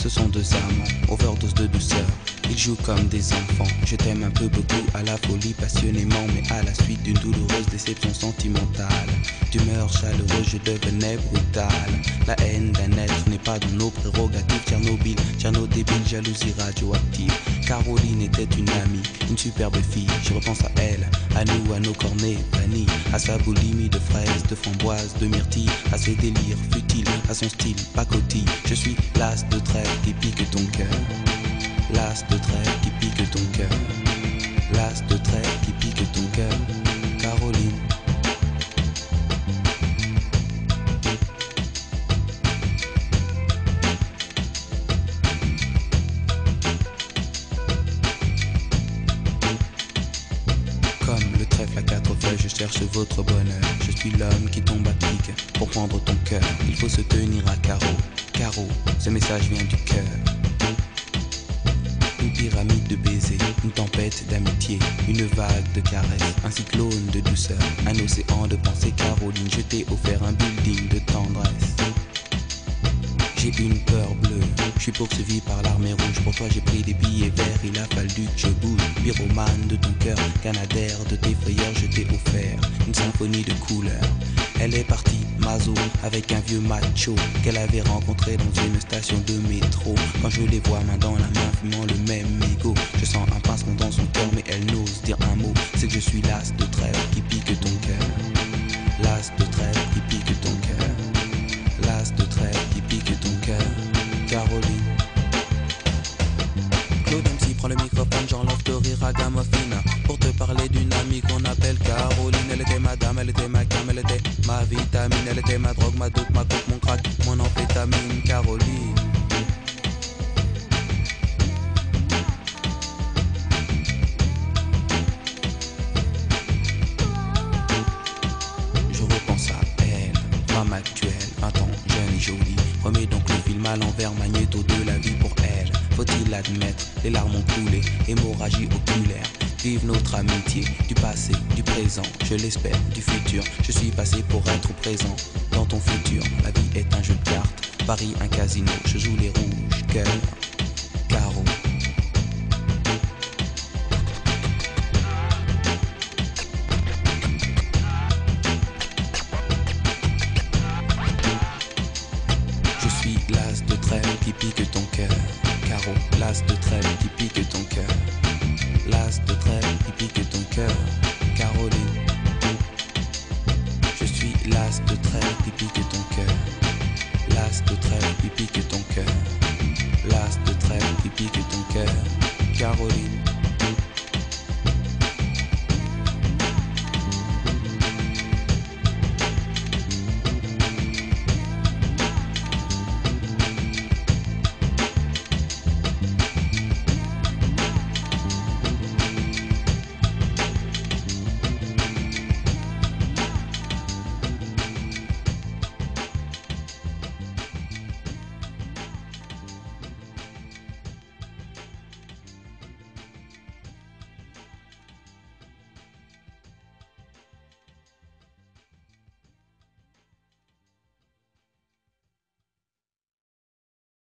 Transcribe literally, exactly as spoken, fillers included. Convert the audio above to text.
Ce sont deux amants, overdose de douceur. Ils jouent comme des enfants. Je t'aime un peu beaucoup, à la folie passionnément, mais à la suite d'une douloureuse déception sentimentale. D'humeur chaleureuse, je devenais brutale. La haine d'un être n'est pas de nos prérogatives. Tchernobyl, Tcherno débile, jalousie radioactive. Caroline était une amie, une superbe fille. Je repense à elle, à nous, à nos cornets bannis, à sa boulimie de fraises, de framboises, de myrtilles, à ses délires futiles, à son style pacotille. Je suis l'as de trait qui pique ton cœur. L'as de trait qui pique ton cœur. L'as de trait qui pique ton cœur. Caroline. Comme le trèfle à quatre feuilles, je cherche votre bonheur. Je suis l'homme qui tombe à pic pour prendre ton cœur. Il faut se tenir à carreau. Carreau, ce message vient du cœur. Une pyramide de baisers, une tempête d'amitié, une vague de caresses, un cyclone de douceur, un océan de pensées. Caroline, je t'ai offert un building de tendresse. J'ai une peur bleue, je suis poursuivi par l'armée rouge. Pour toi j'ai pris des billets verts, il a fallu que je bouge. Pyromane de ton cœur, canadaire de tes frayeurs, je t'ai offert une symphonie de couleurs. Elle est partie, Mazo, avec un vieux macho qu'elle avait rencontré dans une station de métro. Quand je les vois main dans la main, fumant le même mégot, je sens un pincement dans son cœur, mais elle n'ose dire un mot. C'est que je suis l'as de trêve qui pique ton cœur. L'as de trêve qui pique ton cœur. L'as de trêve qui pique ton cœur. Caroline. Claude M C prend le microphone, j'enlève de rire à Gamophina pour te parler d'une amie qu'on appelle Caroline. Elle était ma dame, elle était ma cam, elle était ma vitamine, elle était ma drogue, ma dope, ma coupe, mon crack, mon amphétamine. Caroline. Je repense à elle, femme actuelle, vingt ans, jeune et jolie. Remets donc le film à l'envers, magnéto de la vie pour elle. Faut-il l'admettre, les larmes ont coulé, hémorragie oculaire. Vive notre amitié, du passé, du présent, je l'espère, du futur. Je suis passé pour être présent dans ton futur. La vie est un jeu de cartes, Paris un casino. Je joue les rouges, cœur, carreau. Je suis l'as de trêve qui pique ton cœur. Carreau, l'as de trêve qui pique ton cœur. L'as de trêve qui pique ton cœur. Caroline. Je suis l'as de trêve qui pique ton cœur. L'as de trêve qui pique ton cœur. L'as de trêve qui pique ton cœur. Caroline.